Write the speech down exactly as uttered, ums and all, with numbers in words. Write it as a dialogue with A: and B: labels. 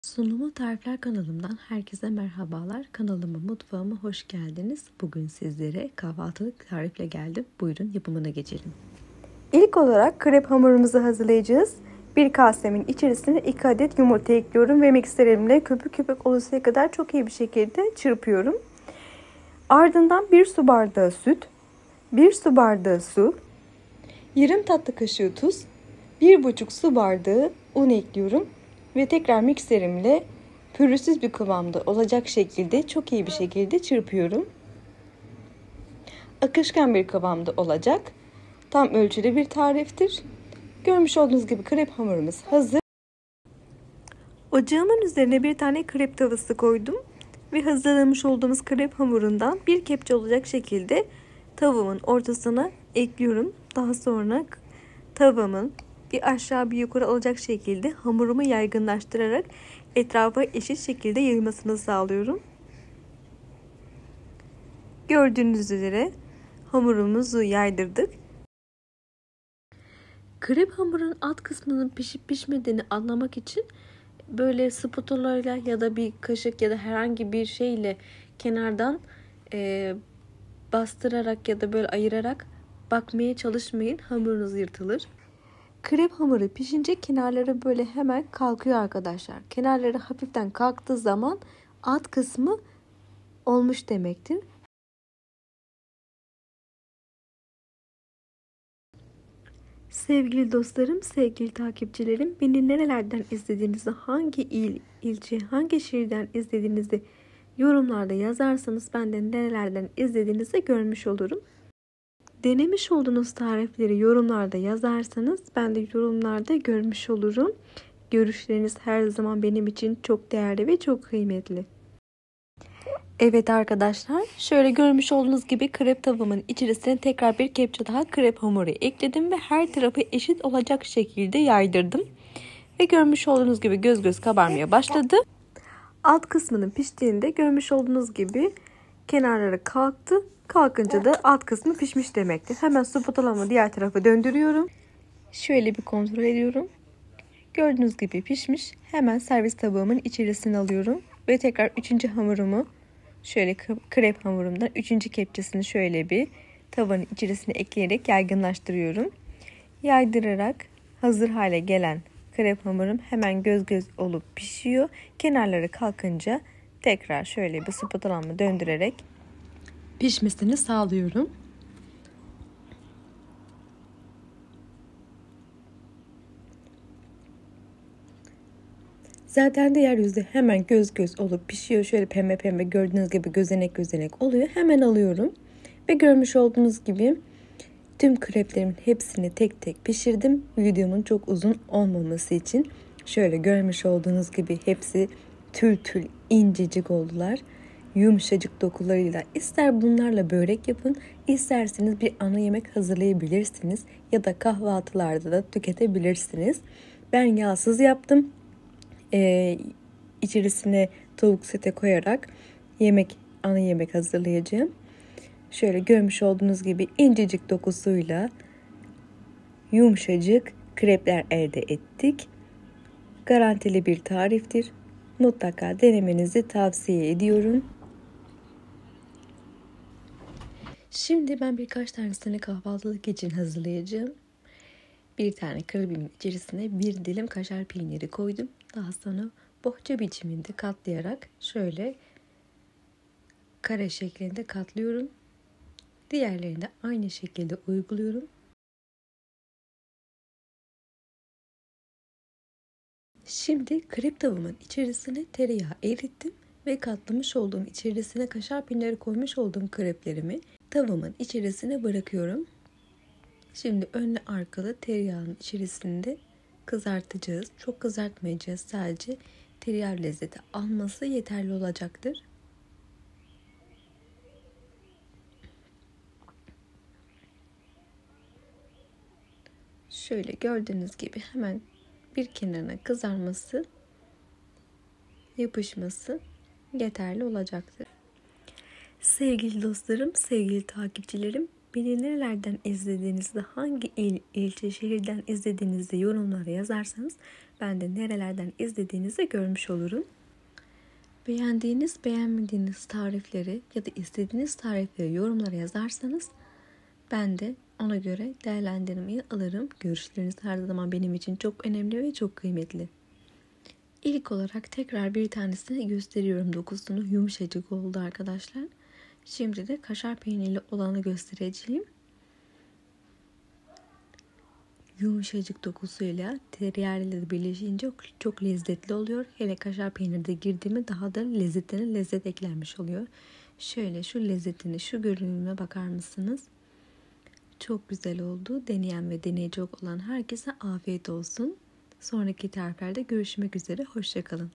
A: Sunumu Tarifler kanalımdan herkese merhabalar. Kanalıma, mutfağıma hoş geldiniz. Bugün sizlere kahvaltılık tarifle geldim. Buyurun yapımına geçelim.
B: İlk olarak krep hamurumuzu hazırlayacağız. Bir kasemin içerisine iki adet yumurta ekliyorum ve mikserimle köpük köpük olasıya kadar çok iyi bir şekilde çırpıyorum. Ardından bir su bardağı süt, bir su bardağı su, yarım tatlı kaşığı tuz, bir buçuk su bardağı un ekliyorum ve tekrar mikserimle pürüzsüz bir kıvamda olacak şekilde çok iyi bir şekilde çırpıyorum. Akışkan bir kıvamda olacak. Tam ölçülü bir tariftir. Görmüş olduğunuz gibi krep hamurumuz hazır. Ocağımın üzerine bir tane krep tavası koydum ve hazırlamış olduğumuz krep hamurundan bir kepçe olacak şekilde tavamın ortasına ekliyorum. Daha sonra tavamın bir aşağı bir yukarı olacak şekilde hamurumu yaygınlaştırarak etrafa eşit şekilde yayılmasını sağlıyorum. Gördüğünüz üzere hamurumuzu yaydırdık.
A: Krep hamurun alt kısmının pişip pişmediğini anlamak için böyle spatulayla ya da bir kaşık ya da herhangi bir şeyle kenardan e, bastırarak ya da böyle ayırarak bakmaya çalışmayın. Hamurunuz yırtılır.
B: Krep hamuru pişince kenarları böyle hemen kalkıyor arkadaşlar. Kenarları hafiften kalktığı zaman alt kısmı olmuş demektir. Sevgili dostlarım, sevgili takipçilerim, beni nerelerden izlediğinizi, hangi il, ilçe, hangi şehirden izlediğinizi yorumlarda yazarsanız ben de nerelerden izlediğinizi görmüş olurum. Denemiş olduğunuz tarifleri yorumlarda yazarsanız ben de yorumlarda görmüş olurum. Görüşleriniz her zaman benim için çok değerli ve çok kıymetli. Evet arkadaşlar, şöyle görmüş olduğunuz gibi krep tavamın içerisine tekrar bir kepçe daha krep hamuru ekledim ve her tarafı eşit olacak şekilde yaydırdım. Ve görmüş olduğunuz gibi göz göz kabarmaya başladı. Alt kısmının piştiğinde görmüş olduğunuz gibi kenarları kalktı. Kalkınca da alt kısmı pişmiş demektir. Hemen spatulamı diğer tarafa döndürüyorum. Şöyle bir kontrol ediyorum. Gördüğünüz gibi pişmiş. Hemen servis tabağımın içerisine alıyorum. Ve tekrar üçüncü hamurumu şöyle krep hamurumdan üçüncü kepçesini şöyle bir tavanın içerisine ekleyerek yaygınlaştırıyorum. Yaydırarak hazır hale gelen krep hamurum hemen göz göz olup pişiyor. Kenarları kalkınca tekrar şöyle bir spatulamı döndürerek
A: Pişmesini sağlıyorum.
B: Zaten diğer yüzde hemen göz göz olup pişiyor. Şöyle pembe pembe gördüğünüz gibi gözenek gözenek oluyor. Hemen alıyorum. Ve görmüş olduğunuz gibi tüm kreplerimin hepsini tek tek pişirdim. Videomun çok uzun olmaması için. Şöyle görmüş olduğunuz gibi hepsi tül tül incecik oldular. Yumuşacık dokularıyla ister bunlarla börek yapın, isterseniz bir ana yemek hazırlayabilirsiniz ya da kahvaltılarda da tüketebilirsiniz. Ben yağsız yaptım. Ee, içerisine tavuk sete koyarak yemek ana yemek hazırlayacağım. Şöyle görmüş olduğunuz gibi incecik dokusuyla yumuşacık krepler elde ettik. Garantili bir tariftir. Mutlaka denemenizi tavsiye ediyorum.
A: Şimdi ben birkaç tanesini kahvaltılık için hazırlayacağım. Bir tane krebimin içerisine bir dilim kaşar peyniri koydum. Daha sonra bohça biçiminde katlayarak şöyle kare şeklinde katlıyorum. Diğerlerini de aynı şekilde uyguluyorum. Şimdi krep tavamın içerisine tereyağı erittim ve katlamış olduğum içerisine kaşar peyniri koymuş olduğum kreplerimi tavamın içerisine bırakıyorum. Şimdi önlü arkalı tereyağının içerisinde kızartacağız. Çok kızartmayacağız. Sadece tereyağı lezzeti alması yeterli olacaktır. Şöyle gördüğünüz gibi hemen bir kenarına kızarması, yapışması yeterli olacaktır. Sevgili dostlarım, sevgili takipçilerim,
B: Beni nerelerden izlediğinizde, hangi il, ilçe, şehirden izlediğinizde yorumlara yazarsanız ben de nerelerden izlediğinizi görmüş olurum. Beğendiğiniz, beğenmediğiniz tarifleri ya da istediğiniz tarifleri yorumlara yazarsanız ben de ona göre değerlendirmeyi alırım. Görüşleriniz her zaman benim için çok önemli ve çok kıymetli. İlk olarak tekrar bir tanesini gösteriyorum. Dokusunu yumuşacık oldu arkadaşlar. Şimdi de kaşar peynirli olanı göstereceğim. Yumuşacık dokusuyla tereyağıyla birleşince çok, çok lezzetli oluyor. Hele kaşar peyniri de girdi mi daha da lezzetine lezzet eklenmiş oluyor. Şöyle şu lezzetine, şu görünümüne bakar mısınız? Çok güzel oldu. Deneyen ve deneyecek olan herkese afiyet olsun. Sonraki tariflerde görüşmek üzere. Hoşça kalın.